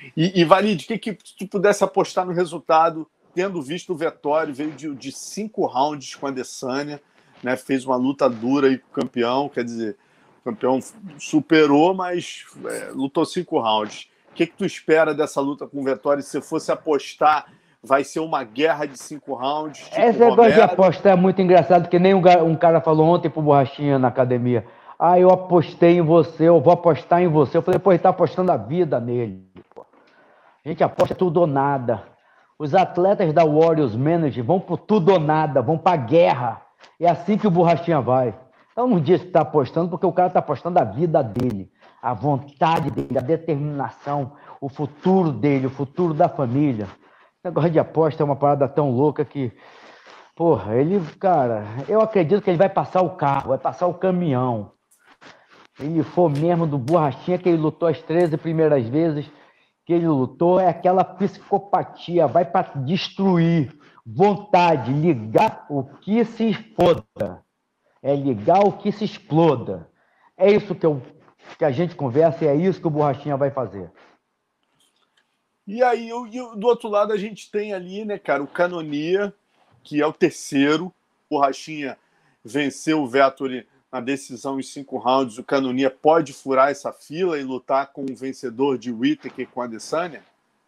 E Valide, que se tu pudesse apostar no resultado, tendo visto o Vettori, veio de 5 rounds com a Adesanya, né, fez uma luta dura aí com o campeão, quer dizer, o campeão superou, mas lutou 5 rounds. O que tu espera dessa luta com o Vettori? Se fosse apostar, vai ser uma guerra de 5 rounds, tipo Esse negócio de Romero? apostar é muito engraçado, que nem um cara falou ontem pro Borrachinha na academia. Ah, eu apostei em você, eu vou apostar em você. Eu falei, pô, ele tá apostando a vida nele. Pô. A gente aposta tudo ou nada. Os atletas da Warriors Management vão por tudo ou nada, vão pra guerra. É assim que o Borrachinha vai. Então não diz que tá apostando, porque o cara tá apostando a vida dele, a vontade dele, a determinação, o futuro dele, o futuro da família. O negócio de aposta é uma parada tão louca que, porra, ele, cara, eu acredito que ele vai passar o carro, vai passar o caminhão. Ele for mesmo do Borrachinha, que ele lutou as 13 primeiras vezes que ele lutou, é aquela psicopatia, vai para destruir, vontade, ligar o que se exploda. É ligar o que se exploda. É isso que a gente conversa e é isso que o Borrachinha vai fazer. E aí, do outro lado, a gente tem ali, né, cara, o Cannonier, que é o terceiro. O Borrachinha venceu o Vettori na decisão em 5 rounds. O Cannonier pode furar essa fila e lutar com o vencedor de Whittaker com a Adesanya?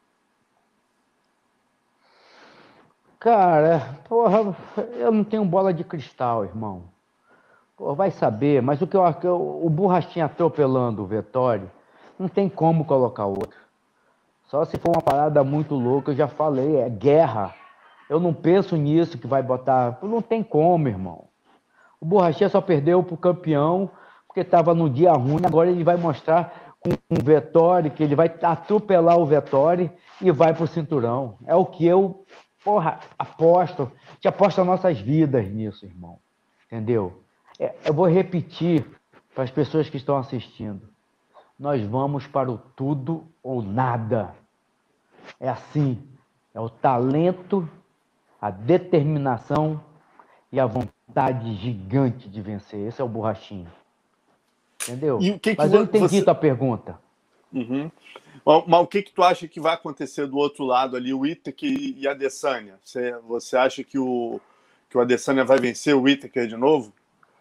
Cara, porra, eu não tenho bola de cristal, irmão. Pô, vai saber, mas o Borrachinha atropelando o Vettori, não tem como colocar outro. Só se for uma parada muito louca, eu já falei, é guerra. Eu não penso nisso que vai botar. Não tem como, irmão. O Borrachinha só perdeu pro campeão porque estava no dia ruim. Agora ele vai mostrar com o Vettori que ele vai atropelar o Vettori e vai pro cinturão. É o que eu, porra, aposto. A gente aposta nossas vidas nisso, irmão. Entendeu? Eu vou repetir para as pessoas que estão assistindo. Nós vamos para o tudo ou nada. É assim. É o talento, a determinação e a vontade gigante de vencer. Esse é o Borrachinha. Entendeu? E o que Mas eu entendi você... tua pergunta. Uhum. Mas o que tu acha que vai acontecer do outro lado ali, o Whittaker e a Adesanya? Você acha que o Adesanya vai vencer o Whittaker de novo?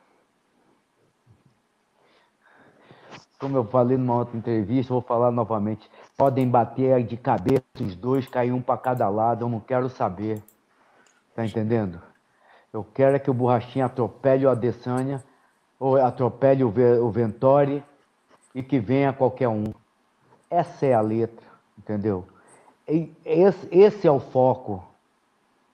Como eu falei numa outra entrevista, vou falar novamente. Podem bater de cabeça os dois, cair um para cada lado. Eu não quero saber. Tá entendendo? Eu quero é que o Borrachinha atropele o Adesanya, ou atropele o Vettori e que venha qualquer um. Essa é a letra, entendeu? Esse é o foco.